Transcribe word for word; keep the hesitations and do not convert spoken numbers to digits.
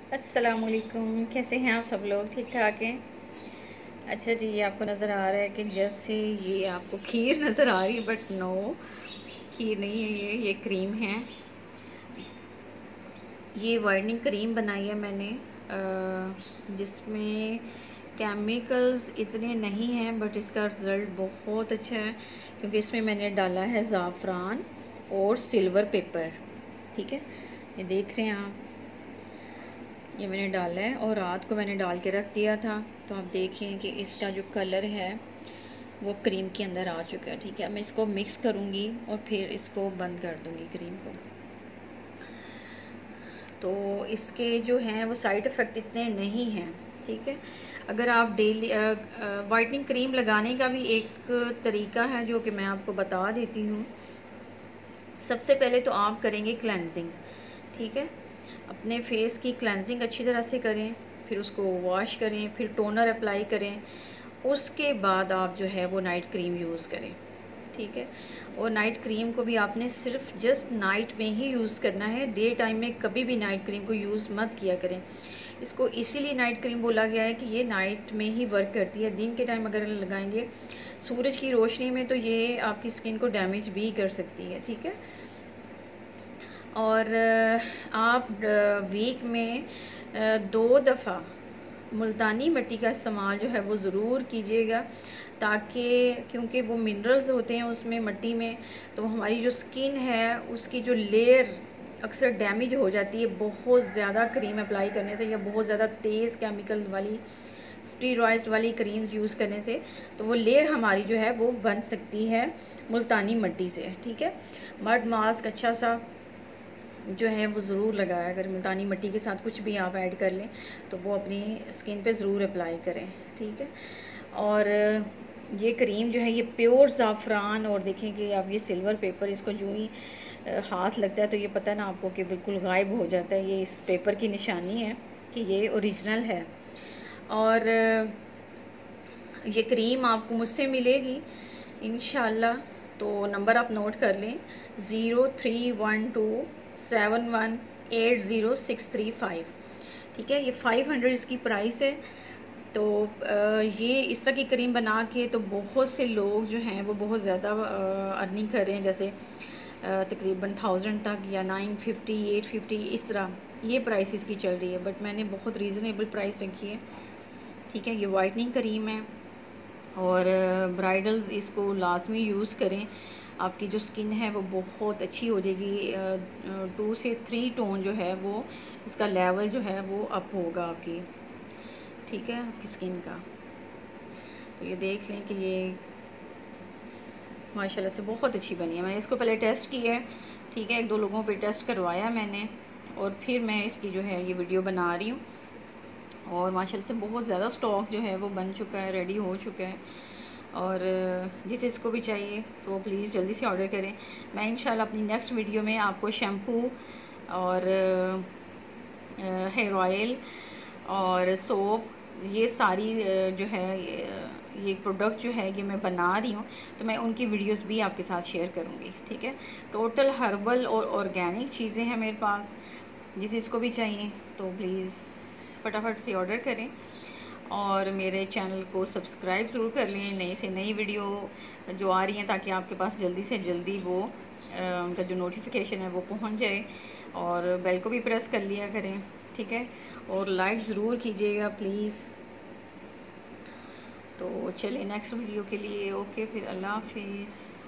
अस्सलामुअलैकुम, कैसे हैं आप सब लोग? ठीक ठाक हैं? अच्छा जी, ये आपको नज़र आ रहा है कि जैसे ये आपको खीर नज़र आ रही है, बट नो, खीर नहीं है ये ये क्रीम है। ये वाइटनिंग क्रीम बनाई है मैंने, जिसमें केमिकल्स इतने नहीं हैं, बट इसका रिज़ल्ट बहुत अच्छा है क्योंकि इसमें मैंने डाला है ज़ाफ़रान और सिल्वर पेपर। ठीक है, ये देख रहे हैं आप, ये मैंने डाला है और रात को मैंने डाल के रख दिया था। तो आप देखें कि इसका जो कलर है वो क्रीम के अंदर आ चुका है। ठीक है, मैं इसको मिक्स करूँगी और फिर इसको बंद कर दूँगी क्रीम को। तो इसके जो हैं वो साइड इफ़ेक्ट इतने नहीं हैं। ठीक है, अगर आप डेली वाइटनिंग क्रीम लगाने का भी एक तरीका है जो कि मैं आपको बता देती हूँ। सबसे पहले तो आप करेंगे क्लेंजिंग। ठीक है, अपने फेस की क्लेंजिंग अच्छी तरह से करें, फिर उसको वॉश करें, फिर टोनर अप्लाई करें, उसके बाद आप जो है वो नाइट क्रीम यूज़ करें। ठीक है, और नाइट क्रीम को भी आपने सिर्फ जस्ट नाइट में ही यूज़ करना है, डे टाइम में कभी भी नाइट क्रीम को यूज़ मत किया करें। इसको इसीलिए नाइट क्रीम बोला गया है कि ये नाइट में ही वर्क करती है। दिन के टाइम अगर लगाएंगे सूरज की रोशनी में तो ये आपकी स्किन को डैमेज भी कर सकती है। ठीक है, और आप वीक में दो दफ़ा मुल्तानी मिट्टी का इस्तेमाल जो है वो ज़रूर कीजिएगा, ताकि क्योंकि वो मिनरल्स होते हैं उसमें मिट्टी में, तो हमारी जो स्किन है उसकी जो लेयर अक्सर डैमेज हो जाती है बहुत ज़्यादा क्रीम अप्लाई करने से या बहुत ज़्यादा तेज़ केमिकल वाली स्टीरॉइड वाली क्रीम यूज़ करने से। तो वो लेयर हमारी जो है वो बन सकती है मुल्तानी मिट्टी से। ठीक है, मड मास्क अच्छा सा जो है वो ज़रूर लगाया। अगर मुल्तानी मिट्टी के साथ कुछ भी आप ऐड कर लें तो वो अपनी स्किन पे ज़रूर अप्लाई करें। ठीक है, और ये क्रीम जो है ये प्योर ज़ाफ़रान, और देखें कि आप ये सिल्वर पेपर, इसको जो ही हाथ लगता है तो ये पता है ना आपको कि बिल्कुल गायब हो जाता है। ये इस पेपर की निशानी है कि ये ओरिजिनल है। और ये क्रीम आपको मुझसे मिलेगी इंशाल्लाह, तो नंबर आप नोट कर लें, zero three one two seven one eight zero six three five. ठीक है, ये फाइव हंड्रेड इसकी प्राइस है। तो ये इस तरह की क्रीम बना के तो बहुत से लोग जो हैं वो बहुत ज़्यादा अर्निंग कर रहे हैं, जैसे तकरीबन थाउजेंड तक या नाइन फिफ्टी एट फिफ्टी इस तरह ये प्राइस इसकी चल रही है, बट मैंने बहुत रीज़नेबल प्राइस रखी है। ठीक है, ये वाइटनिंग क्रीम है और ब्राइडल्स इसको लाजमी यूज़ करें। आपकी जो स्किन है वो बहुत अच्छी हो जाएगी। टू से थ्री टोन जो है वो इसका लेवल जो है वो अप होगा आपकी। ठीक है, आपकी स्किन का। तो ये देख लें कि ये माशाल्लाह से बहुत अच्छी बनी है। मैंने इसको पहले टेस्ट किया है। ठीक है, एक दो लोगों पे टेस्ट करवाया मैंने और फिर मैं इसकी जो है ये वीडियो बना रही हूँ। और माशाल्लाह से बहुत ज़्यादा स्टॉक जो है वो बन चुका है, रेडी हो चुका है। और जिस चीज़ भी चाहिए तो प्लीज़ जल्दी से ऑर्डर करें। मैं इंशाल्लाह अपनी नेक्स्ट वीडियो में आपको शैम्पू और हेयर ऑयल और सोप, ये सारी जो है ये प्रोडक्ट जो है ये मैं बना रही हूँ, तो मैं उनकी वीडियोस भी आपके साथ शेयर करूँगी। ठीक है, टोटल हर्बल और ऑर्गेनिक चीज़ें हैं मेरे पास। जिस चीज़ को भी चाहिए तो प्लीज़ फटाफट से ऑर्डर करें और मेरे चैनल को सब्सक्राइब ज़रूर कर लें, नई से नई वीडियो जो आ रही हैं, ताकि आपके पास जल्दी से जल्दी वो उनका जो नोटिफिकेशन है वो पहुंच जाए। और बेल को भी प्रेस कर लिया करें। ठीक है, और लाइक ज़रूर कीजिएगा प्लीज़। तो चलिए नेक्स्ट वीडियो के लिए ओके, फिर अल्लाह हाफिज़।